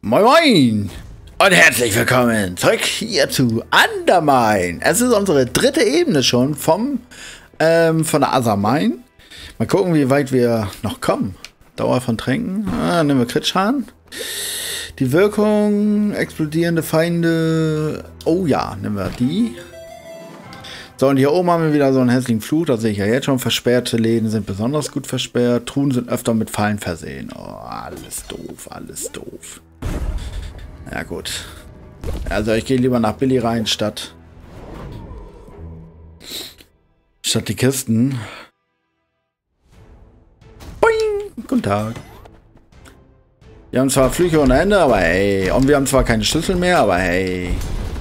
Moin Moin und herzlich willkommen zurück hier zu Undermine. Es ist unsere dritte Ebene schon von der Othermine. Mal gucken, wie weit wir noch kommen. Dauer von Tränken. Nehmen wir Kritschaden. Die Wirkung, explodierende Feinde. Oh ja, nehmen wir die. So, und hier oben haben wir wieder so einen hässlichen Fluch. Das sehe ich ja jetzt schon. Versperrte Läden sind besonders gut versperrt. Truhen sind öfter mit Fallen versehen. Oh, alles doof, alles doof. Ja gut. Also ich gehe lieber nach Billy rein, statt die Kisten. Boing! Guten Tag. Wir haben zwar Flüche ohne Ende, aber hey. Und wir haben zwar keine Schlüssel mehr, aber hey.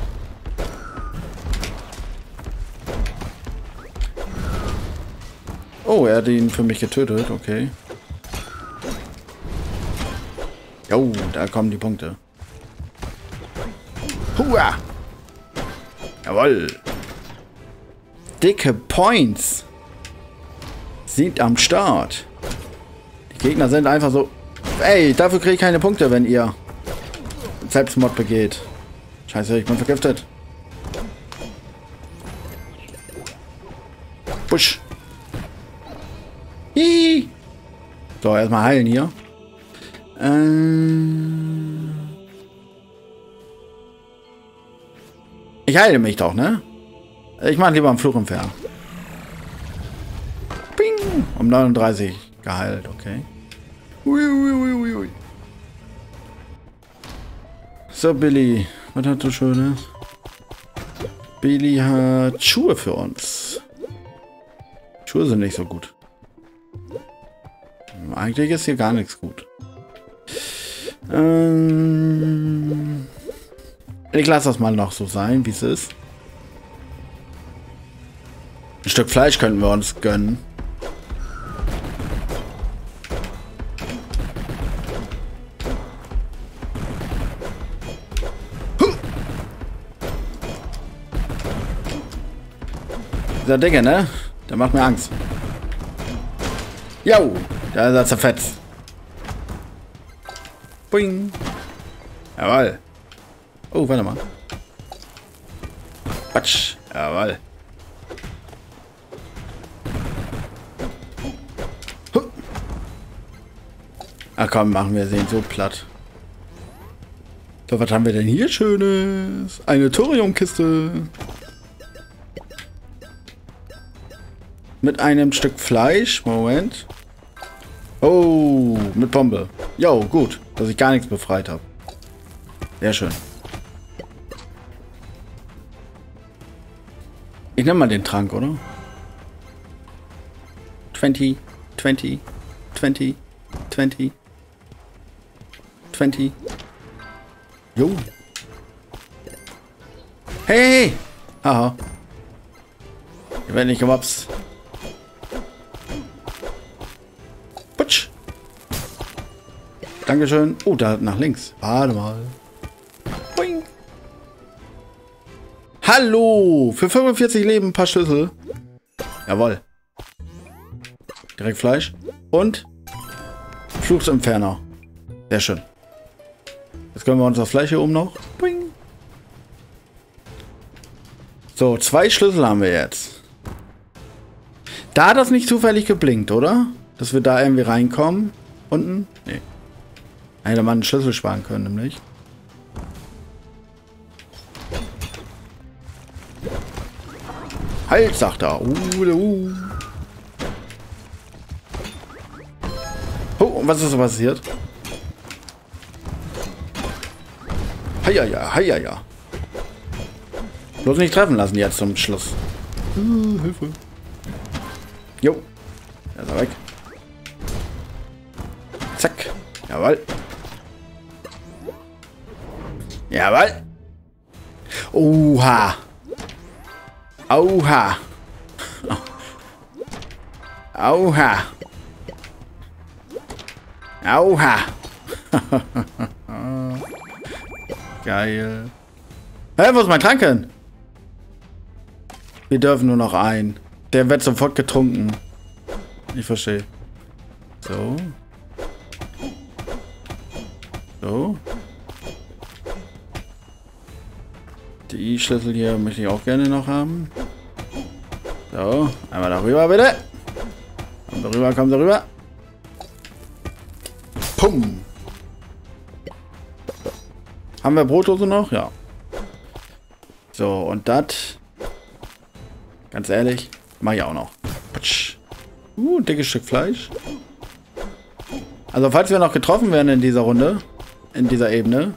Oh, er hat ihn für mich getötet, okay. Jo, da kommen die Punkte. Hua! Jawohl! Dicke Points sind am Start. Die Gegner sind einfach so... Ey, dafür kriege ich keine Punkte, wenn ihr Selbstmord begeht. Scheiße, ich bin vergiftet. Busch. Hihi. So, erstmal heilen hier. Ich heile mich doch, ne? Ich mache lieber einen Fluch entfernen. Ping! Um 39 geheilt, okay. Ui, ui, ui, ui. So, Billy. Was hat du Schönes? Billy hat Schuhe für uns. Schuhe sind nicht so gut. Eigentlich ist hier gar nichts gut. Ich lasse das mal noch so sein, wie es ist. Ein Stück Fleisch könnten wir uns gönnen. Dieser Dicke, ne? Der macht mir Angst. Jo, da ist er zerfetzt. Boing. Jawohl. Oh, warte mal. Quatsch. Jawohl. Huh. Ach komm, machen wir den so platt. So, was haben wir denn hier Schönes? Eine Thoriumkiste. Mit einem Stück Fleisch. Moment. Oh, mit Bombe. Jo, gut, dass ich gar nichts befreit habe. Sehr schön. Ich nehme mal den Trank, oder? 20, 20, 20, 20, 20. Jo. Hey! Haha. Ich werde nicht gemobst. Putsch. Dankeschön. Oh, da nach links. Warte mal. Boing. Hallo! Für 45 Leben ein paar Schlüssel. Jawohl. Direkt Fleisch. Und Fluchsentferner. Sehr schön. Jetzt können wir uns das Fleisch hier oben noch. Boing. So, 2 Schlüssel haben wir jetzt. Da hat das nicht zufällig geblinkt, oder? Dass wir da irgendwie reinkommen. Unten? Nee. Hätte man einen Schlüssel sparen können, nämlich. Halt, sagt er. Oh, und was ist so passiert? Heiaja, heiaja. Bloß nicht treffen lassen jetzt zum Schluss. Hilfe. Jo. Er ist er weg. Zack. Jawohl. Jawohl. Oha. Oha. Oha. Oha. Geil. Hä, wo ist mein Trank hin? Wir dürfen nur noch einen. Der wird sofort getrunken. Ich verstehe. So. So. Die Schlüssel hier möchte ich auch gerne noch haben. So, einmal darüber bitte. Kommt darüber, kommt darüber. Pum. Haben wir Brotdose noch? Ja. So, und das, ganz ehrlich, mache ich auch noch. Putsch. Ein dickes Stück Fleisch. Also, falls wir noch getroffen werden in dieser Runde, in dieser Ebene,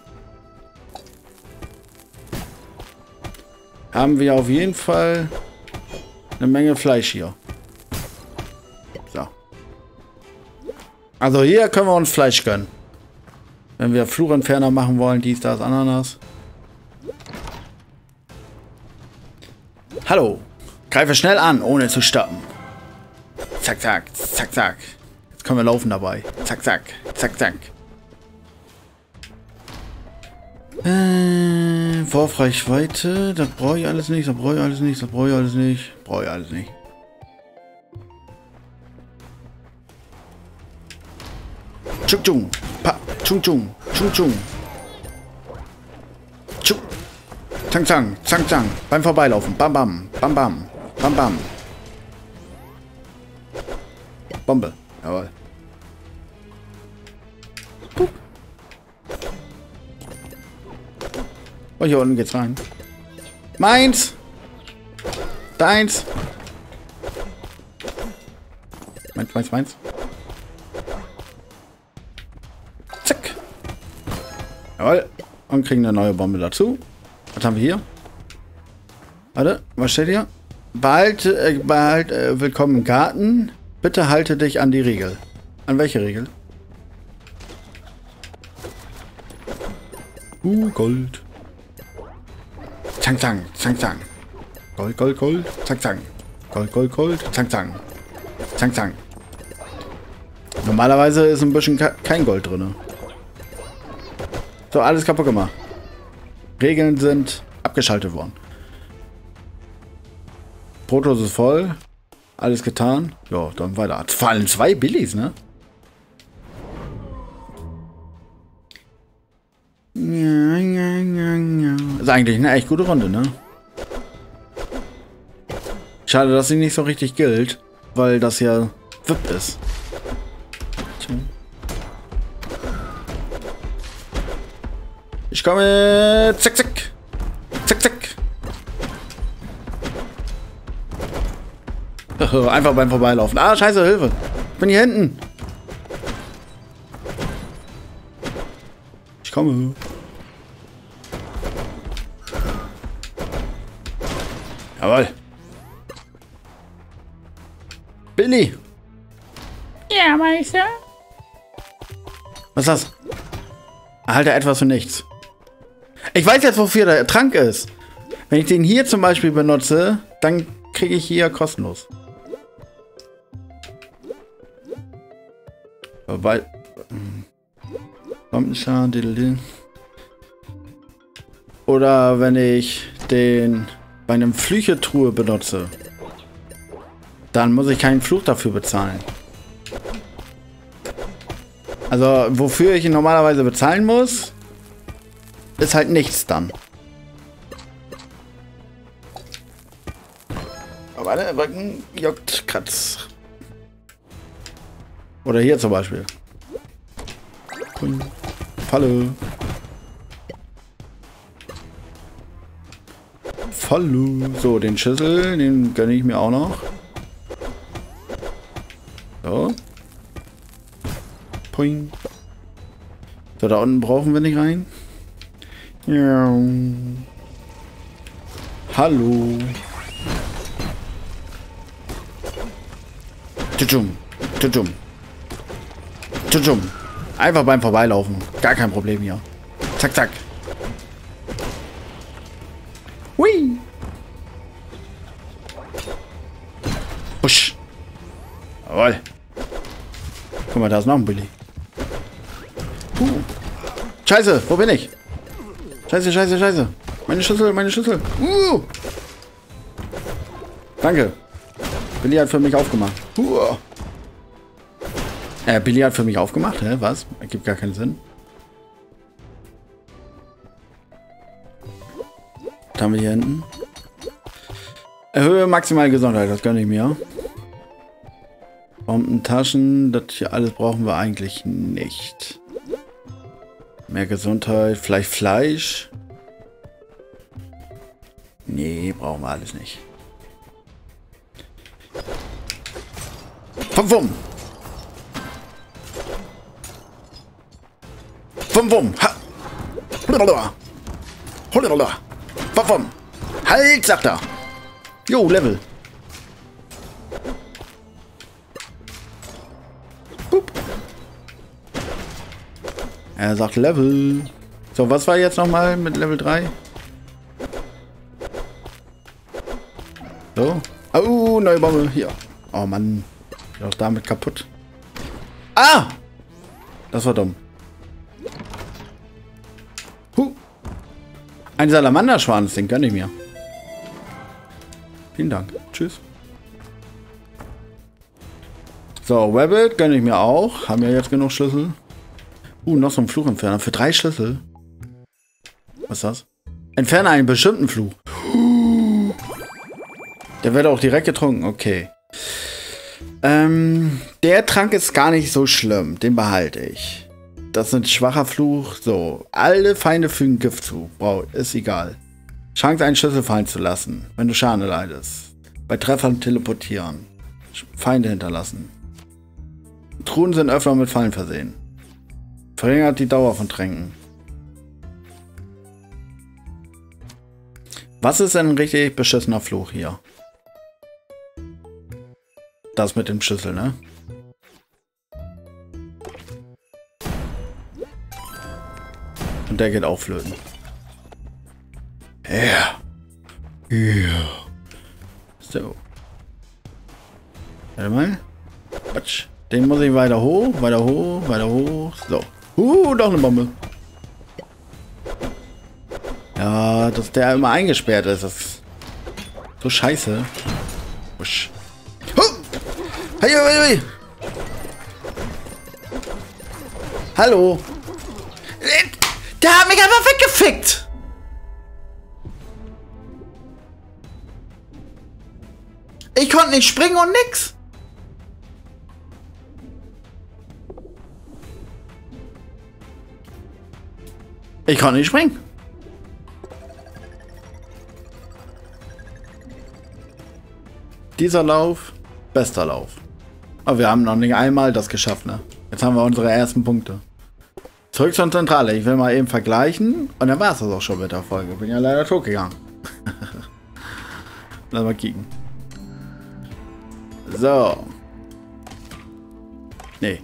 haben wir auf jeden Fall eine Menge Fleisch hier. So. Also, hier können wir uns Fleisch gönnen. Wenn wir Fluchentferner machen wollen, dies, das, Ananas. Hallo. Greife schnell an, ohne zu stoppen. Zack, zack, zack, zack. Jetzt können wir laufen dabei. Zack, zack, zack, zack. Wurfreichweite. Das brauche ich alles nicht, das brauche ich alles nicht, das brauche ich alles nicht. Brauche ich alles nicht. Tschung, tschung. Pa. Tschung, tschung. Tschung, tschung. Tschung. Zang, zang. Zang, zang. Beim Vorbeilaufen. Bam, bam. Bam, bam. Bam, bam. Bombe. Jawohl. Pup. Oh, hier unten geht's rein. Meins! Deins! Meins, meins, meins. Zack! Jawohl. Und kriegen eine neue Bombe dazu. Was haben wir hier? Warte, was steht hier? Willkommen im Garten. Bitte halte dich an die Regel. An welche Regel? Gold. Zang, zang, zang, zang. Gold, Gold, Gold. Zang, zang. Gold, Gold, Gold. Zang, zang. Zang, zang. Normalerweise ist ein bisschen kein Gold drin. So, alles kaputt gemacht. Regeln sind abgeschaltet worden. Brotdose ist voll. Alles getan. Ja, dann weiter. Vor allem 2 Billies, ne? Ja, ja, ja, ja. Ist eigentlich eine echt gute Runde, ne? Schade, dass sie nicht so richtig gilt, weil das ja VIP ist. Ich komme. Zack, zack. Zack, zack. Einfach beim Vorbeilaufen. Ah, scheiße, Hilfe. Ich bin hier hinten. Ich komme. Jawohl. Billy. Ja, Meister. Was ist das? Erhalte etwas für nichts. Ich weiß jetzt, wofür der Trank ist. Wenn ich den hier zum Beispiel benutze, dann kriege ich hier kostenlos. Weil. Bombenschaden. Oder wenn ich den bei einem Flüchetruhe benutze, dann muss ich keinen Fluch dafür bezahlen. Also, wofür ich ihn normalerweise bezahlen muss, ist halt nichts dann. Aber warte, Rücken juckt, kratz. Oder hier zum Beispiel. Falle. Falle. So, den Schüssel, den gönne ich mir auch noch. So. Poing. So, da unten brauchen wir nicht rein. Ja. Hallo. Tschum. Tschum. Tschum. Einfach beim Vorbeilaufen. Gar kein Problem hier. Zack, zack. Hui. Husch. Jawohl. Guck mal, da ist noch ein Billy. Scheiße, wo bin ich? Scheiße, scheiße, scheiße. Meine Schüssel, meine Schüssel. Danke. Billy hat für mich aufgemacht. Billy hat für mich aufgemacht? Hä? Was? Ergibt gar keinen Sinn. haben wir hier hinten? Erhöhe maximale Gesundheit, das gönne ich mir. Bomben, Taschen, das hier alles brauchen wir eigentlich nicht. Mehr Gesundheit, vielleicht Fleisch. Nee, brauchen wir alles nicht. Wum, wum. Wum, wum. Ha. Wum, wum. Halt, sagt er. Jo, Level. Hup. Er sagt Level. So, was war jetzt nochmal mit Level 3? So. Oh, neue Bombe. Hier. Oh Mann. Ich bin auch damit kaputt. Ah! Das war dumm. Ein Salamanderschwan, den gönne ich mir. Vielen Dank. Tschüss. So, Rabbit gönne ich mir auch. Haben wir jetzt genug Schlüssel? Noch so ein Fluchentferner. Für 3 Schlüssel. Was ist das? Entferne einen bestimmten Fluch. Der wird auch direkt getrunken. Okay. Der Trank ist gar nicht so schlimm. Den behalte ich. Das ist ein schwacher Fluch. So. Alle Feinde fügen Gift zu. Wow, ist egal. Chance, einen Schlüssel fallen zu lassen, wenn du Schaden leidest. Bei Treffern teleportieren. Feinde hinterlassen. Truhen sind öfter mit Fallen versehen. Verringert die Dauer von Tränken. Was ist denn ein richtig beschissener Fluch hier? Das mit dem Schlüssel, ne? Und der geht auch flöten. Ja. Ja. So. Warte mal. Quatsch. Den muss ich weiter hoch, weiter hoch, weiter hoch. So. Doch eine Bombe. Ja, dass der immer eingesperrt ist. Das ist so scheiße. Wusch. Hey, hey, hey. Hallo. Der hat mich einfach weggefickt. Ich konnte nicht springen und nix. Ich konnte nicht springen. Dieser Lauf, bester Lauf. Aber wir haben noch nicht einmal das geschafft, ne? Jetzt haben wir unsere ersten Punkte. Zurück zur Zentrale. Ich will mal eben vergleichen. Und dann war es das auch schon mit der Folge. Bin ja leider tot gegangen. Lass mal kicken. So. Nee.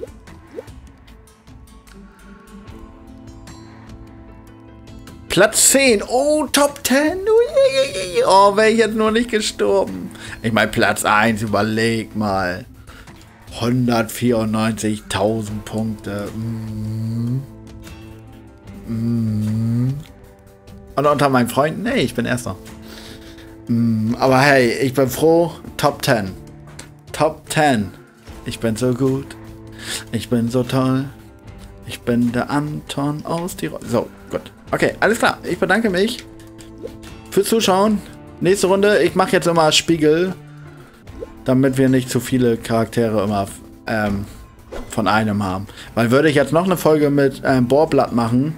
Platz 10. Oh, Top 10. Oh, wäre ich jetzt nur nicht gestorben. Ich meine, Platz 1. Überleg mal. 194.000 Punkte. Und unter meinen Freunden? Nee, ich bin Erster. Aber hey, ich bin froh. Top 10. Top 10. Ich bin so gut. Ich bin so toll. Ich bin der Anton aus Tirol. So, gut. Okay, alles klar. Ich bedanke mich fürs Zuschauen. Nächste Runde. Ich mache jetzt immer Spiegel, damit wir nicht zu viele Charaktere immer von einem haben. Weil würde ich jetzt noch eine Folge mit Bohrblatt machen,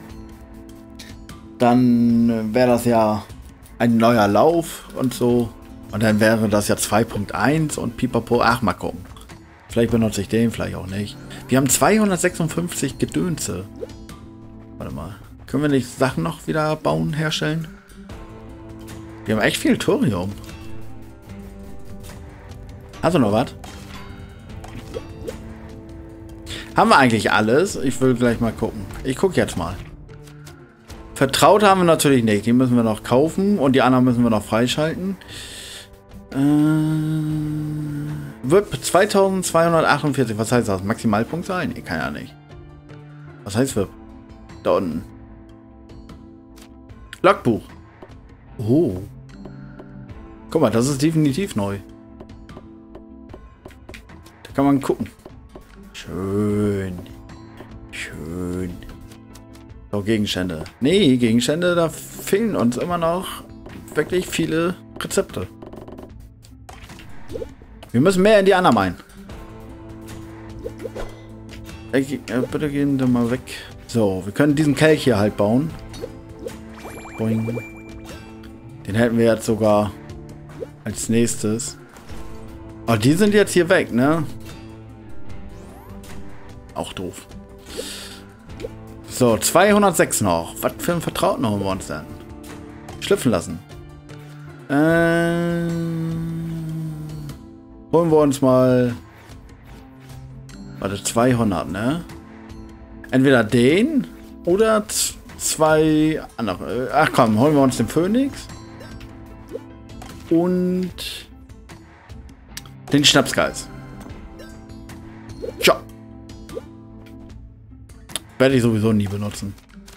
dann wäre das ja ein neuer Lauf und so. Und dann wäre das ja 2.1 und pipapo. Ach, mal gucken. Vielleicht benutze ich den, vielleicht auch nicht. Wir haben 256 Gedönse. Warte mal. Können wir nicht Sachen noch wieder bauen, herstellen? Wir haben echt viel Thorium. Hast du noch was? Haben wir eigentlich alles? Ich will gleich mal gucken. Ich gucke jetzt mal. Vertraut haben wir natürlich nicht. Die müssen wir noch kaufen und die anderen müssen wir noch freischalten. VIP 2248. Was heißt das? Maximalpunktzahl? Nee, kann ja nicht. Was heißt VIP? Da unten. Logbuch. Oh. Guck mal, das ist definitiv neu. Da kann man gucken. Schön. So, Gegenstände. Nee, Gegenstände, da fehlen uns immer noch wirklich viele Rezepte. Wir müssen mehr in die Undermine. Bitte gehen Sie mal weg. So, wir können diesen Kelch hier halt bauen. Boing. Den hätten wir jetzt sogar als nächstes. Aber die sind jetzt hier weg, ne? Auch doof. So, 206 noch. Was für einen Vertrauten haben wir uns denn? Schlüpfen lassen. Holen wir uns mal... Warte, 200, ne? Entweder den oder zwei andere. Ach komm, holen wir uns den Phönix. Und den Schnapsgeist. Tja. Werde ich sowieso nie benutzen.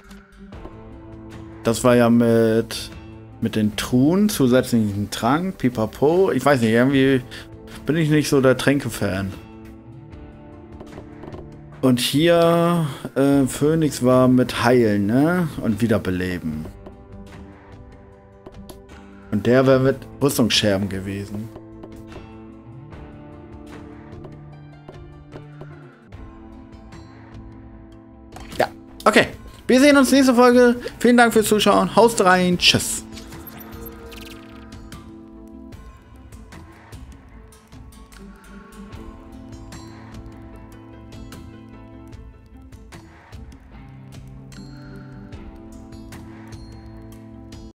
Das war ja mit den Truhen, zusätzlichen Trank, pipapo. Ich weiß nicht, irgendwie bin ich nicht so der Tränke-Fan. Und hier, Phönix war mit Heilen, ne? Und Wiederbeleben. Und der wäre mit Rüstungsscherben gewesen. Ja, okay. Wir sehen uns nächste Folge. Vielen Dank fürs Zuschauen. Haust rein. Tschüss.